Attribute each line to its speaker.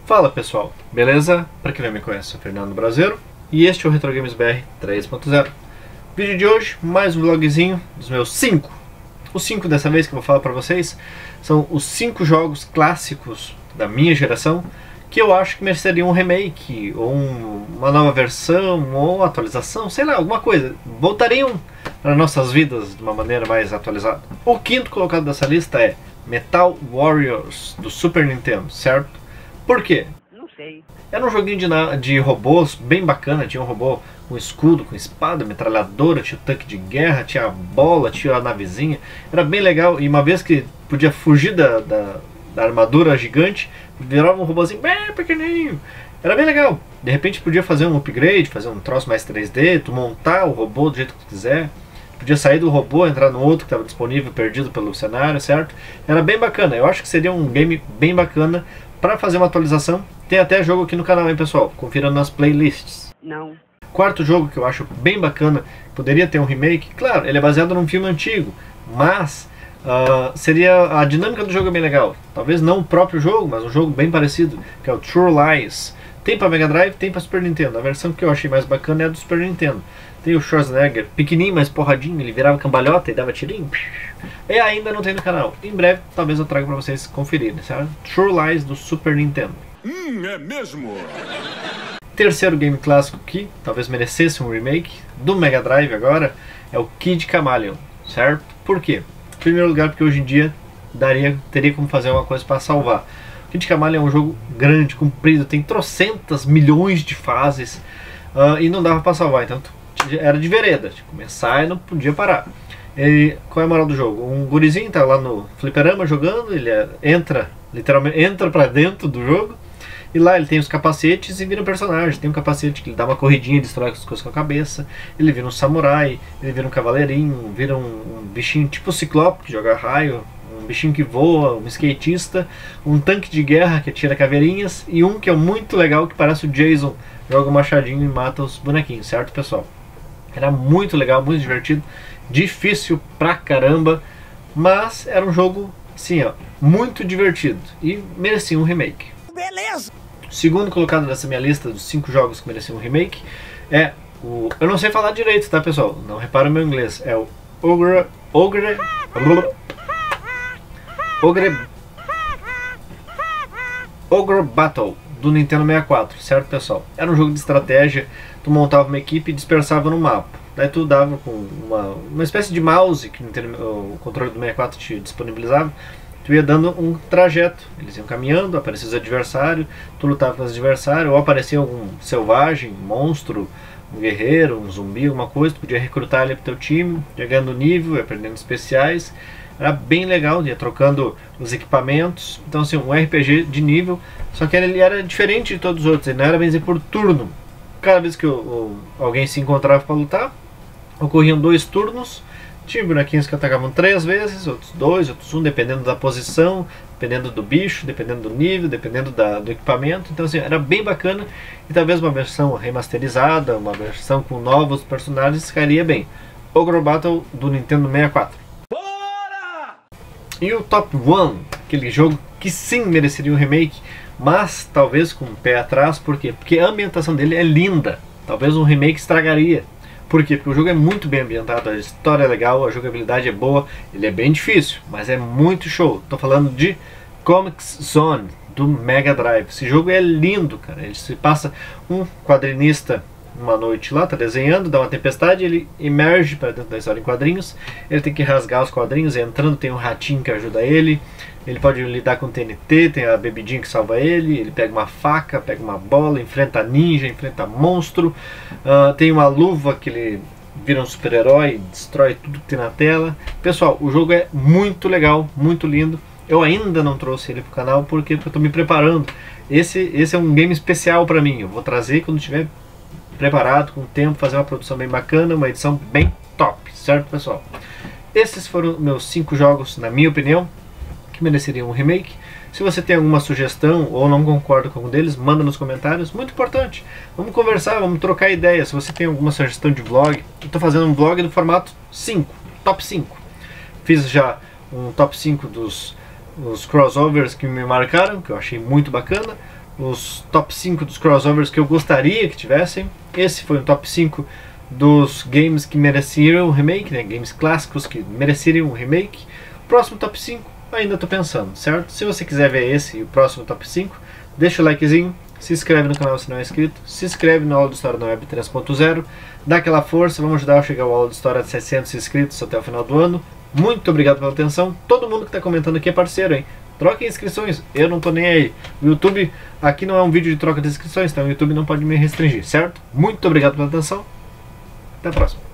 Speaker 1: Fala pessoal, beleza? Para quem não me conhece, sou Fernando Brasileiro e este é o Retro Games BR 3.0. Vídeo de hoje, mais um vlogzinho dos meus 5. Os 5 dessa vez que eu vou falar para vocês são os 5 jogos clássicos da minha geração que eu acho que mereceriam um remake, ou uma nova versão, ou atualização, sei lá, alguma coisa. Voltariam para nossas vidas de uma maneira mais atualizada. O quinto colocado dessa lista é Metal Warriors, do Super Nintendo, certo? Por quê?
Speaker 2: Não sei.
Speaker 1: Era um joguinho de robôs bem bacana, tinha um robô com escudo, com espada, metralhadora, tinha o tanque de guerra, tinha a bola, tinha a navezinha. Era bem legal, e uma vez que podia fugir da armadura gigante, virava um robôzinho bem pequenininho. Era bem legal. De repente podia fazer um upgrade, fazer um troço mais 3D, tu montar o robô do jeito que tu quiser. Podia sair do robô, entrar no outro que estava disponível, perdido pelo cenário, certo? Era bem bacana. Eu acho que seria um game bem bacana para fazer uma atualização. Tem até jogo aqui no canal, hein, pessoal? Confira nas playlists.
Speaker 2: Não.
Speaker 1: Quarto jogo que eu acho bem bacana, poderia ter um remake. Claro, ele é baseado num filme antigo, mas seria a dinâmica do jogo é bem legal. Talvez não o próprio jogo, mas um jogo bem parecido, que é o True Lies. Tem para Mega Drive, tem para Super Nintendo. A versão que eu achei mais bacana é a do Super Nintendo. Tem o Schwarzenegger, pequenininho, mas porradinho, ele virava cambalhota e dava tirinho. E ainda não tem no canal. Em breve, talvez eu traga para vocês conferirem, certo? True Lies do Super Nintendo.
Speaker 3: É mesmo?
Speaker 1: Terceiro game clássico que talvez merecesse um remake, do Mega Drive agora, é o Kid Chameleon, certo? Por quê? Em primeiro lugar, porque hoje em dia teria como fazer uma coisa para salvar. O Kid Chameleon é um jogo grande, comprido, tem trocentas milhões de fases, e não dava para salvar, então era de vereda, de começar e não podia parar. E qual é a moral do jogo? Um gurizinho tá lá no fliperama jogando, ele literalmente entra pra dentro do jogo, e lá ele tem os capacetes e vira um personagem. Tem um capacete que ele dá uma corridinha e destrói as coisas com a cabeça, ele vira um samurai, ele vira um cavaleirinho, vira um bichinho tipo ciclope que joga raio, um bichinho que voa, um skatista, um tanque de guerra que atira caveirinhas, e um que é muito legal que parece o Jason, joga um machadinho e mata os bonequinhos, certo pessoal? Era muito legal, muito divertido, difícil pra caramba, mas era um jogo, sim, ó, muito divertido e merecia um remake.
Speaker 2: Beleza!
Speaker 1: O segundo colocado nessa minha lista dos 5 jogos que mereciam um remake é o... Eu não sei falar direito, tá pessoal? Não repara o meu inglês. É o Ogre Battle do Nintendo 64, certo pessoal? Era um jogo de estratégia, tu montava uma equipe e dispersava no mapa. Daí tu dava com uma espécie de mouse que o controle do 64 te disponibilizava. Tu ia dando um trajeto, eles iam caminhando, aparecia os adversários, tu lutava com os adversários, ou aparecia algum selvagem, monstro, um guerreiro, um zumbi, alguma coisa, tu podia recrutar ele pro teu time, ia ganhando nível, ia aprendendo especiais. Era bem legal, ia trocando os equipamentos. Então assim, um RPG de nível, só que ele era diferente de todos os outros, ele não era bem dizer por turno. Cada vez que alguém se encontrava para lutar, ocorriam 2 turnos. Tinha bonequinhos que atacavam 3 vezes, outros 2, outros 1, dependendo da posição, dependendo do bicho, dependendo do nível, dependendo do equipamento. Então assim, era bem bacana, e talvez uma versão remasterizada, uma versão com novos personagens ficaria bem. Ogre Battle do Nintendo 64. Bora! E o Top 1, aquele jogo que sim mereceria um remake, mas talvez com o pé atrás. Por quê? Porque a ambientação dele é linda, talvez um remake estragaria. Por quê? Porque o jogo é muito bem ambientado, a história é legal, a jogabilidade é boa, ele é bem difícil, mas é muito show. Tô falando de Comix Zone, do Mega Drive. Esse jogo é lindo, cara. Ele se passa um quadrinista uma noite lá, tá desenhando, dá uma tempestade, ele emerge para dentro da história em quadrinhos, ele tem que rasgar os quadrinhos, e entrando tem um ratinho que ajuda ele pode lidar com TNT, tem a bebidinha que salva ele pega uma faca, pega uma bola, enfrenta ninja, enfrenta monstro, tem uma luva que ele vira um super-herói, destrói tudo que tem na tela. Pessoal, o jogo é muito legal, muito lindo. Eu ainda não trouxe ele pro canal porque eu tô me preparando. Esse é um game especial para mim, eu vou trazer quando estiver preparado, com o tempo, fazer uma produção bem bacana, uma edição bem top, certo pessoal? Esses foram meus 5 jogos, na minha opinião, que mereceriam um remake. Se você tem alguma sugestão ou não concorda com algum deles, manda nos comentários, muito importante. Vamos conversar, vamos trocar ideias. Se você tem alguma sugestão de vlog, eu estou fazendo um vlog no formato 5, top 5. Fiz já um top 5 dos crossovers que me marcaram, que eu achei muito bacana. os top 5 dos crossovers que eu gostaria que tivessem. Esse foi um top 5 dos games que mereciam um remake, né? Games clássicos que mereceriam um remake. O próximo top 5 ainda estou pensando, certo? Se você quiser ver esse e o próximo top 5, deixa o likezinho, se inscreve no canal se não é inscrito, se inscreve no Aula de História na Web 3.0, dá aquela força, vamos ajudar a chegar ao Aula de História de 700 inscritos até o final do ano. Muito obrigado pela atenção, todo mundo que está comentando aqui é parceiro, hein? Troquem inscrições, eu não tô nem aí. O YouTube, aqui não é um vídeo de troca de inscrições, então o YouTube não pode me restringir, certo? Muito obrigado pela atenção, até a próxima.